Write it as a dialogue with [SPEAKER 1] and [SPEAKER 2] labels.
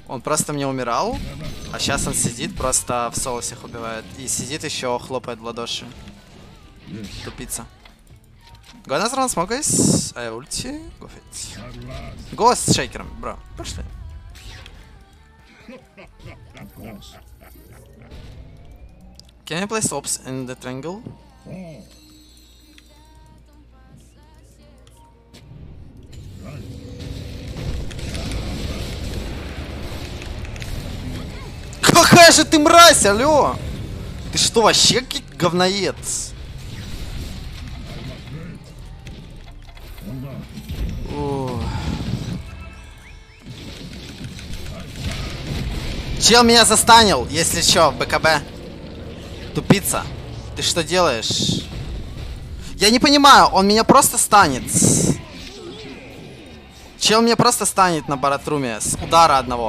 [SPEAKER 1] Он просто мне умирал, а сейчас он сидит, просто в соло всех убивает. И сидит еще, хлопает в ладоши. Тупица. Go another round smoke, guys. I ulti. Go fit. Go с шейкером, бро. Пошли. Can you play stops in the triangle? Какая же ты мразь, алло! Ты что, вообще говноед? Чел меня застанил, если чё, в БКБ. Тупица. Ты что делаешь? Я не понимаю, он меня просто станет. Чел меня просто станет на баратруме с удара одного.